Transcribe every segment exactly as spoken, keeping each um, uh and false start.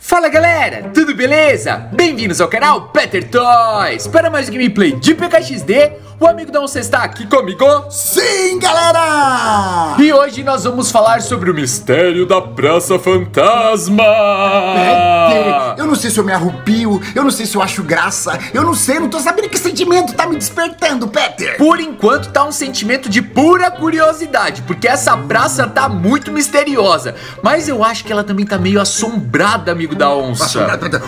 Fala galera, tudo beleza? Bem-vindos ao canal Peter Toys. Para mais gameplay de P K X D, o amigo da Onça está aqui comigo? Sim, galera! E hoje nós vamos falar sobre o mistério da Praça Fantasma. Peter, eu não sei se eu me arrupio, eu não sei se eu acho graça, eu não sei, não tô sabendo que sentimento tá me despertando, Peter. Por enquanto tá um sentimento de pura curiosidade, porque essa praça tá muito misteriosa. Mas eu acho que ela também tá meio assombrada, amigo da Onça. Assombrada.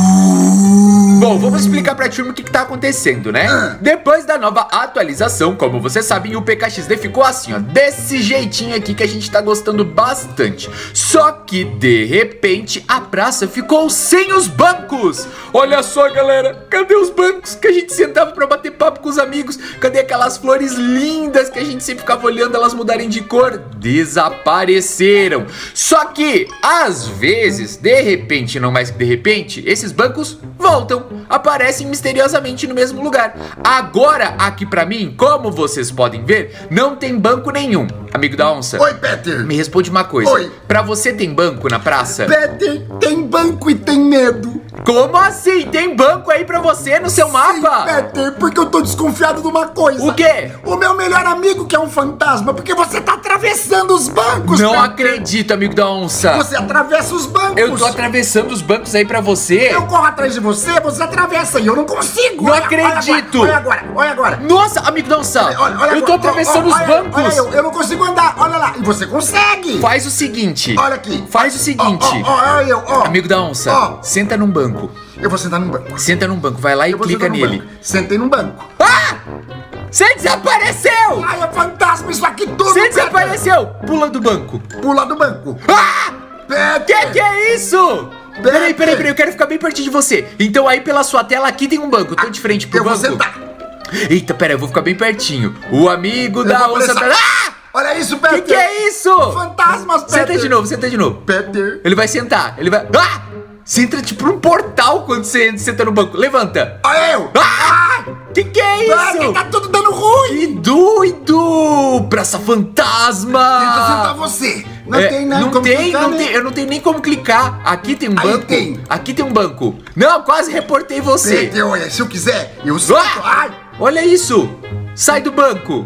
Uh... Bom, vamos explicar pra turma o que, que tá acontecendo, né? Ah. Depois da nova atualização, como vocês sabem, o P K X D ficou assim, ó, desse jeitinho aqui que a gente tá gostando bastante. Só que, de repente, a praça ficou sem os bancos. Olha só, galera, cadê os bancos que a gente sentava pra bater papo com os amigos? Cadê aquelas flores lindas que a gente sempre ficava olhando elas mudarem de cor? Desapareceram. Só que, às vezes, de repente, não mais que de repente, esses bancos voltam, aparecem misteriosamente no mesmo lugar. Agora, aqui pra mim, como vocês podem ver, não tem banco nenhum. Amigo da Onça. Oi, Peter. Me responde uma coisa. Oi. Pra você tem banco na praça? Peter, tem banco e tem medo. Como assim? Tem banco aí pra você no seu Sim, mapa? Peter, porque eu tô desconfiado de uma coisa. O quê? O meu melhor amigo que é um fantasma, porque você tá atravessando os bancos, Não Peter. acredito, amigo da Onça. Você atravessa os bancos. Eu tô atravessando os bancos aí pra você. Eu corro atrás de você, você atravessa e eu não consigo. Não Olha, acredito. Olha agora, olha agora, olha agora. Nossa, amigo da Onça, Olha, olha eu tô agora. atravessando Olha, os olha, bancos. Olha eu, eu não consigo andar, olha lá. E você consegue. Faz o seguinte. Olha aqui. Faz o seguinte. Ó, ó, ó, olha eu, ó. Amigo da Onça, Ó. senta num banco. Eu vou sentar num banco. Senta num banco, vai lá e Eu vou clica sentar num nele. banco. Sentei num banco. Ah! Você desapareceu! Ai, é fantasma isso aqui tudo. Você Peter. desapareceu! Pula do banco. Pula do banco. Ah! Peter. Que que é isso? Peter. Peraí, peraí, peraí, eu quero ficar bem pertinho de você. Então aí pela sua tela aqui tem um banco. Tô de frente pro Eu banco. vou sentar. Eita, peraí, eu vou ficar bem pertinho. O amigo Eu da vou Onça apressar. tá... Ah! Olha isso, Peter. Que que é isso? Fantasmas, Peter. Senta de novo, senta de novo. Peter. Ele vai sentar, ele vai... Ah! Você entra tipo num portal quando você senta no banco. Levanta. Olha eu. Ah! Que que é Peter, isso? tá tudo dando ruim. Que doido! Praça Fantasma! Tenta sentar você. Não É, tem, né? Não como tem, clicar, não né? tem, eu não tenho nem como clicar. Aqui tem um Aí banco. tem. Aqui tem um banco. Não, quase reportei você. Peter, olha, se eu quiser, eu sento. Ah! Ai. Olha isso! Sai do banco!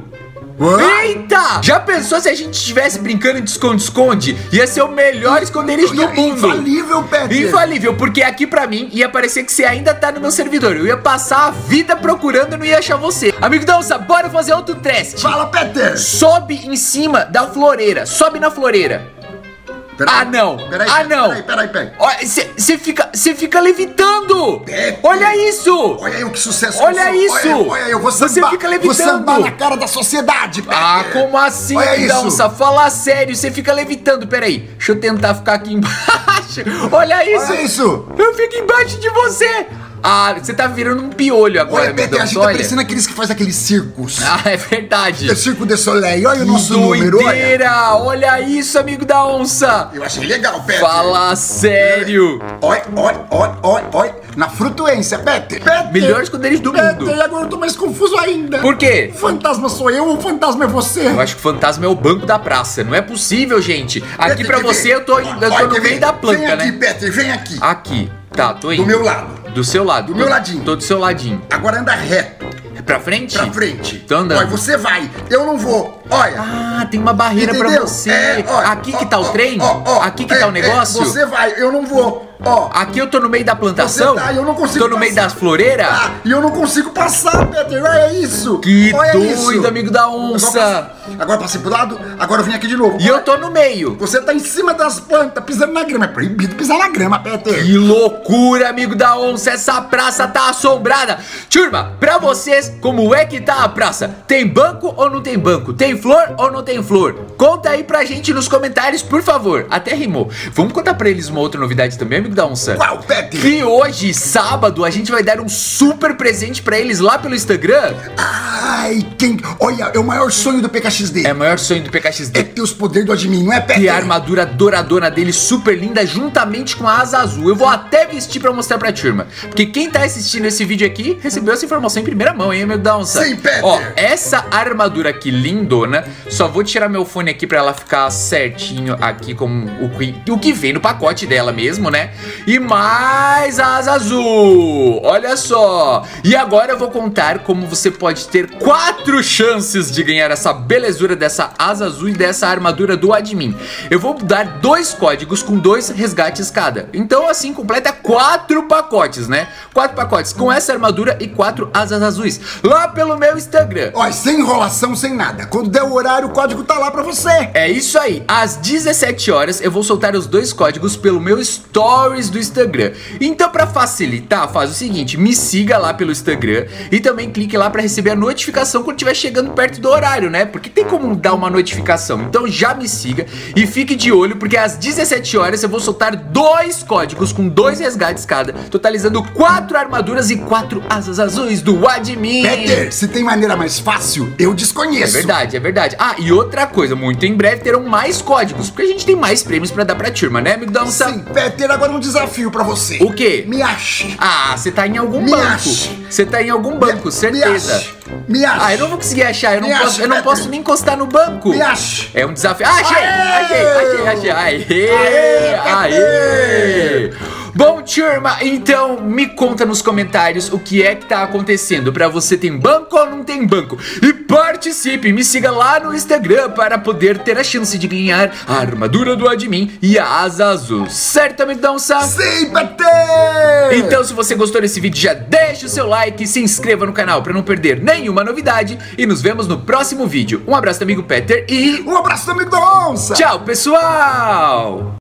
Ué? Eita! Já pensou se a gente estivesse brincando de esconde-esconde? Ia ser o melhor esconderijo do mundo! Infalível, Peter! Infalível, porque aqui pra mim ia parecer que você ainda tá no meu servidor. Eu ia passar a vida procurando e não ia achar você. Amigo da Onça, bora fazer outro teste. Fala, Peter! Sobe em cima da floreira. Sobe na floreira. Peraí, Ah, não. Peraí, Ah, não. Peraí, peraí, peraí. Você fica, você fica levitando. Peter. Olha isso. Olha eu, que sucesso! Olha que eu sou. isso. Olha eu, olha eu, vou Você sambar, fica vou levitando. sambar na cara da sociedade, Peter! Ah, como assim, Olha amigo da isso. Onça? Fala sério, você fica levitando. Peraí, deixa eu tentar ficar aqui embaixo. Olha isso. Olha isso! Eu fico embaixo de você. Ah, você tá virando um piolho agora, Olha, amigo Peter, da a gente Onça. tá Olha. parecendo aqueles que faz aqueles circos. Ah, é verdade. É Circo de Soleil, olha o Que nosso número, olha. doideira. Olha isso, amigo da Onça. Eu achei legal, Peter. Fala sério. Olha, olha, olha, olha, olha. Na flutuência, Peter. Peter. Melhor esconderijo do Peter, mundo. e agora eu tô mais confuso ainda. Por quê? O fantasma sou eu ou o fantasma é você? Eu acho que o fantasma é o banco da praça. Não é possível, gente. Aqui Peter, pra quer você ver? eu tô, eu tô Olha, no quer meio ver? da planta, Vem aqui, né? Peter, vem aqui. Aqui. Tá, tô indo. Do meu lado. Do seu lado. Do meu ladinho. Tô do seu ladinho. Agora anda reto, É pra frente? pra frente. Tô andando. Olha, você vai, eu não vou. Olha. Ah, tem uma barreira pra Entendeu? você. É, olha, Aqui que ó, tá o ó, trem? ó, ó, Aqui que é, tá o é, negócio? você vai, eu não vou. Ó. Aqui eu tô no meio da plantação? Você tá, eu não consigo Tô no meio passar. das floreiras? Ah, e eu não consigo passar, Peter. Olha isso. Que olha doido, isso. amigo da Agora Onça. passei, agora passei pro lado, agora eu vim aqui de novo. E eu tô no meio. Você tá em cima das plantas, pisando na grama. É proibido pisar na grama, Peter. Que loucura, amigo da Onça. Essa praça tá assombrada. Turma, pra vocês, como é que tá a praça? Tem banco ou não tem banco? Tem flor ou não tem flor? Conta aí pra gente nos comentários, por favor. Até rimou. Vamos contar pra eles uma outra novidade também, amigo da Onça? Qual, Peter? Que hoje, sábado, a gente vai dar um super presente pra eles lá pelo Instagram. Ah, Ai, quem... Olha, é o maior sonho do P K X D. É o maior sonho do P K X D. É ter os poderes do admin, não é, Peter? E a armadura douradona dele, super linda, juntamente com a asa azul. Eu vou até vestir pra mostrar pra turma. Porque quem tá assistindo esse vídeo aqui, recebeu essa informação em primeira mão, hein, amigãoça? Sim, Peter. Ó, essa armadura aqui, lindona. Só vou tirar meu fone aqui pra ela ficar certinho aqui com o que, o que vem no pacote dela mesmo, né? E mais a asa azul. Olha só. E agora eu vou contar como você pode ter quatro chances de ganhar essa belezura dessa asa azul e dessa armadura do admin. Eu vou dar dois códigos com dois resgates cada. Então assim completa quatro pacotes, né? Quatro pacotes com essa armadura e quatro asas azuis. Lá pelo meu Instagram. Ó, sem enrolação, sem nada. Quando der o horário, o código tá lá pra você. É isso aí. Às dezessete horas eu vou soltar os dois códigos pelo meu Stories do Instagram. Então pra facilitar, faz o seguinte, me siga lá pelo Instagram e também clique lá pra receber a notificação quando estiver chegando perto do horário, né? Porque tem como dar uma notificação. Então já me siga e fique de olho, porque às dezessete horas eu vou soltar dois códigos com dois resgates cada, totalizando quatro armaduras e quatro asas azuis do admin. Peter, se tem maneira mais fácil, eu desconheço. É verdade, é verdade. Ah, e outra coisa, muito em breve terão mais códigos, porque a gente tem mais prêmios pra dar pra turma, né, amigãoça? Sim, Peter, agora um desafio pra você. O quê? Me ache. Ah, você tá em algum Me banco. ache. Você tá em algum banco, Me- certeza. Me ache. Me ache. Ah, eu não vou conseguir achar, eu não, Me posso, ache, eu não Peter. posso nem encostar no banco. Me ache. É um desafio. Ah, achei, achei, achei, achei. Aê, Aê, aê. Bom, turma, então me conta nos comentários o que é que tá acontecendo. Pra você, tem banco ou não tem banco? E participe, me siga lá no Instagram para poder ter a chance de ganhar a armadura do admin e a asa azul. Certo, amigãoça? Sim, Peter. Então, se você gostou desse vídeo, já deixa o seu like e se inscreva no canal para não perder nenhuma novidade. E nos vemos no próximo vídeo. Um abraço do amigo Peter e... Um abraço do amigo da onça. tchau, pessoal!